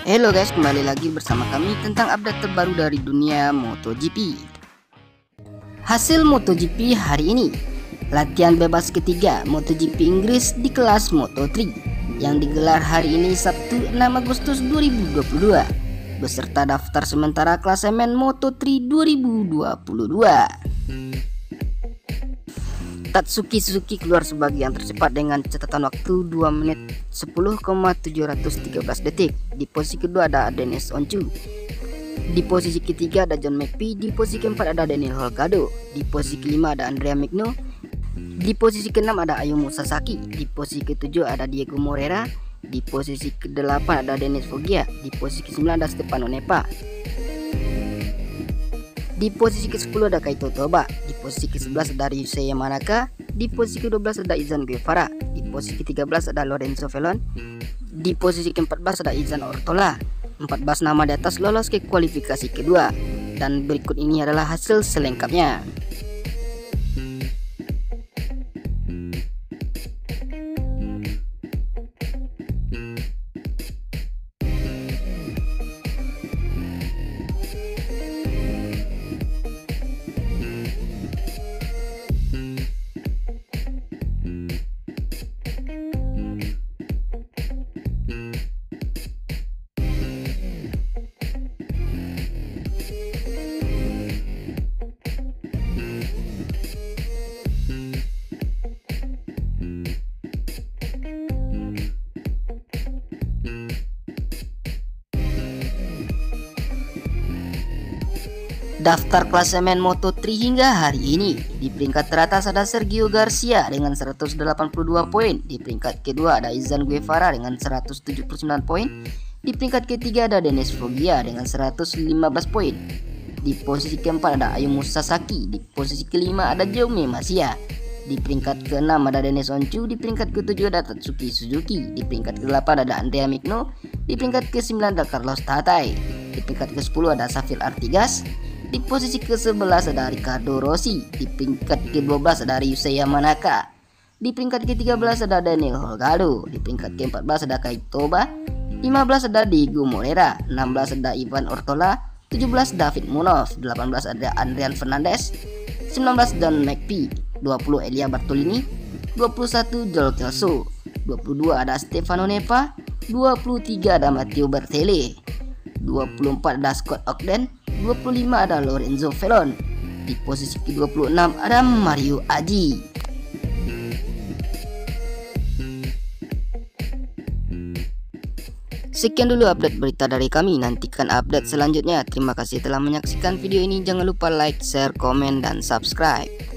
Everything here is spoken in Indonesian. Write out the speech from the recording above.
Halo guys, kembali lagi bersama kami tentang update terbaru dari dunia MotoGP. Hasil MotoGP hari ini, latihan bebas ketiga MotoGP Inggris di kelas Moto3 yang digelar hari ini Sabtu 6 Agustus 2022 beserta daftar sementara klasemen Moto3 2022. Tatsuki Suzuki keluar sebagai yang tercepat dengan catatan waktu 2 menit 10,713 detik. Di posisi kedua ada Dennis Oncu. Di posisi ketiga ada John McPhee. Di posisi keempat ada Daniel Holgado. Di posisi kelima ada Andrea Migno. Di posisi keenam ada Ayumu Sasaki. Di posisi ketujuh ada Diego Moreira. Di posisi kedelapan ada Dennis Foggia. Di posisi kesembilan ada Stefano Nepa. Di posisi ke-10 ada Kaito Toba. Di posisi ke-11 ada Yusuke Yamanaka. Di posisi ke-12 ada Izan Guevara. Di posisi ke-13 ada Lorenzo Felon. Di posisi ke-14 ada Izan Ortola. 14 nama di atas lolos ke kualifikasi kedua. Dan berikut ini adalah hasil selengkapnya. Daftar klasemen Moto3 hingga hari ini. Di peringkat teratas ada Sergio Garcia dengan 182 poin. Di peringkat kedua ada Izan Guevara dengan 179 poin. Di peringkat ketiga ada Dennis Foggia dengan 115 poin. Di posisi keempat ada Ayumu Sasaki. Di posisi kelima ada Jaume Masia. Di peringkat keenam ada Dennis Oncu. Di peringkat ketujuh ada Tatsuki Suzuki. Di peringkat ke-8 ada Andrea Migno. Di peringkat ke-9 ada Carlos Tatai. Di peringkat ke-10 ada Safir Artigas. Di posisi ke-11 ada Ricardo Rossi. Di peringkat ke-12 ada Yusuke Yamanaka. Di peringkat ke-13 ada Daniel Holgado. Di peringkat ke-14 ada Kaito Toba. 15 ada Diego Moreira. 16 ada Ivan Ortola. 17 David Munoz. 18 ada Adrian Fernandez. 19 John McPhee. 20 Elia Bartolini. 21 Joel Kelso. 22 ada Stefano Nepa. 23 ada Matteo Bertelli. 24 ada Scott Ogden. 25 ada Lorenzo Felon. Di posisi ke-26 ada Mario Aji. Sekian dulu update berita dari kami. Nantikan update selanjutnya. Terima kasih telah menyaksikan video ini. Jangan lupa like, share, komen, dan subscribe.